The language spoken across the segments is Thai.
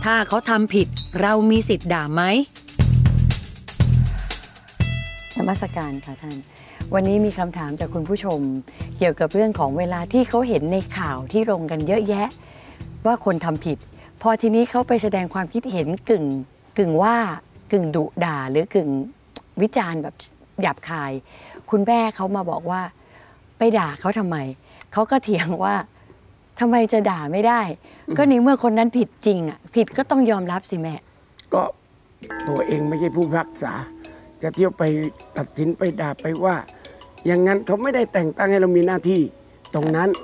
ถ้าเขาทำผิดเรามีสิทธิ์ด่าไหมนมัสการค่ะท่านวันนี้มีคำถามจากคุณผู้ชมเกี่ยวกับเรื่องของเวลาที่เขาเห็นในข่าวที่ลงกันเยอะแยะว่าคนทำผิดพอทีนี้เขาไปแสดงความคิดเห็นกึ่งว่ากึ่งดุด่าหรือกึ่งวิจารณ์แบบหยาบคายคุณแม่เขามาบอกว่าไปด่าเขาทำไมเขาก็เถียงว่าทำไมจะด่าไม่ได้ก็ในเมื่อคนนั้นผิดจริงอ่ะผิดก็ต้องยอมรับสิแม่ก็ตัวเองไม่ใช่ผู้พิพากษาจะเที่ยวไปตัดสินไปด่าไปว่าอย่างนั้นเขาไม่ได้แต่งตั้งให้เรามีหน้าที่ตรงนั้น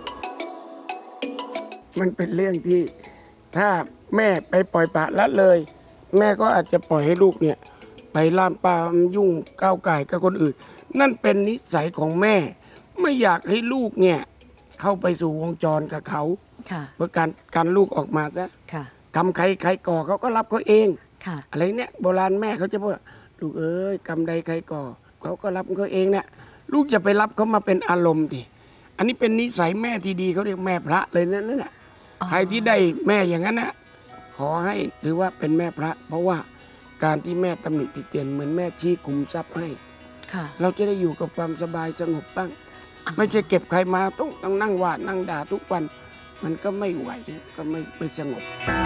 มันเป็นเรื่องที่ถ้าแม่ไปปล่อยปละละเลยแม่ก็อาจจะปล่อยให้ลูกเนี่ยไปล่ามปามยุ่งก้าวไก่กับคนอื่นนั่นเป็นนิสัยของแม่ไม่อยากให้ลูกเนี่ยเข้าไปสู่วงจรกับเขาเพื่อการลูกออกมาซะกรรมใครก่อเขาก็รับเขาเองอะไรเนี่ยโบราณแม่เขาจะพูดลูกเอ้ยกรรมใดใครก่อเขาก็รับเขาเองเนี่ยลูกจะไปรับเขามาเป็นอารมณ์ดิอันนี้เป็นนิสัยแม่ที่ดีเขาเรียกแม่พระเลยนั่นแหละใครที่ได้แม่อย่างนั้นนะขอให้หรือว่าเป็นแม่พระเพราะว่าการที่แม่ตำหนิติเตียนเหมือนแม่ชี้คุมทรัพย์ให้เราจะได้อยู่กับความสบายสงบบ้างไม่ใช่เก็บใครมาต้องนั่งว่านั่งด่าทุกวันมันก็ไม่ไหวก็ไม่สงบ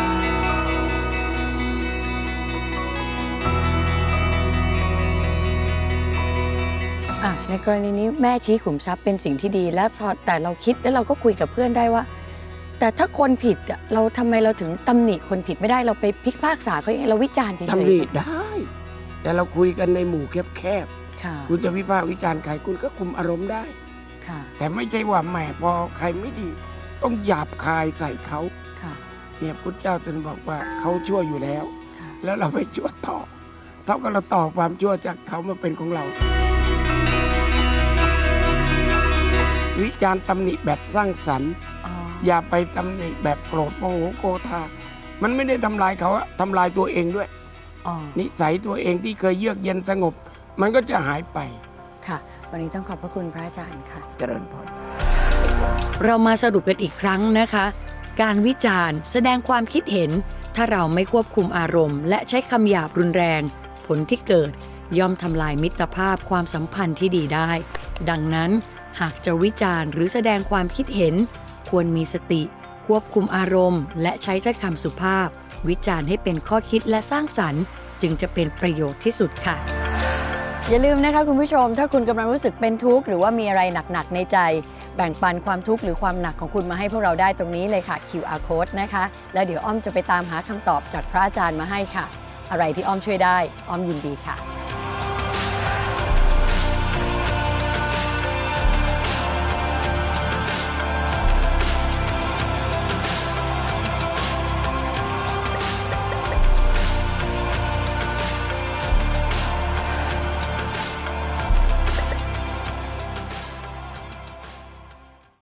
ในกรณีนี้แม่ชี้ขุมทรัพย์เป็นสิ่งที่ดีแล้วพอแต่เราคิดแล้วเราก็คุยกับเพื่อนได้ว่าแต่ถ้าคนผิดเราทำไมเราถึงตำหนิคนผิดไม่ได้เราไปพิพากษาเขาเองเราวิจารณ์เฉยๆตำหนิได้แต่เราคุยกันในหมู่แคบๆคุณจะวิพากษ์วิจารณ์ใครคุณก็คุมอารมณ์ได้แต่ไม่ใช่ว่าแหมพอใครไม่ดีต้องหยาบคายใส่เขาเนี่ยพุทธเจ้าท่านบอกว่าเขาชั่วอยู่แล้วแล้วเราไปชั่วต่อเท่ากับเราต่อความชั่วจากเขามาเป็นของเราวิจารณ์ตำหนิแบบสร้างสรรค์อย่าไปตำหนิแบบโกรธโมโหโกธามันไม่ได้ทำลายเขาทำลายตัวเองด้วยนิสัยตัวเองที่เคยเยือกเย็นสงบมันก็จะหายไปค่ะวันนี้ต้องขอบพระคุณพระอาจารย์ค่ะเจริญพรเรามาสรุปกันอีกครั้งนะคะการวิจารณ์แสดงความคิดเห็นถ้าเราไม่ควบคุมอารมณ์และใช้คำหยาบรุนแรงผลที่เกิดย่อมทำลายมิตรภาพความสัมพันธ์ที่ดีได้ดังนั้นหากจะวิจารณ์หรือแสดงความคิดเห็นควรมีสติควบคุมอารมณ์และใช้ถ้อยคำสุภาพวิจารณ์ให้เป็นข้อคิดและสร้างสรรค์จึงจะเป็นประโยชน์ที่สุดค่ะอย่าลืมนะคะคุณผู้ชมถ้าคุณกำลังรู้สึกเป็นทุกข์หรือว่ามีอะไรหนักๆในใจแบ่งปันความทุกข์หรือความหนักของคุณมาให้พวกเราได้ตรงนี้เลยค่ะ QR Code นะคะแล้วเดี๋ยวอ้อมจะไปตามหาคำตอบจากพระอาจารย์มาให้ค่ะอะไรที่อ้อมช่วยได้อ้อมยินดีค่ะ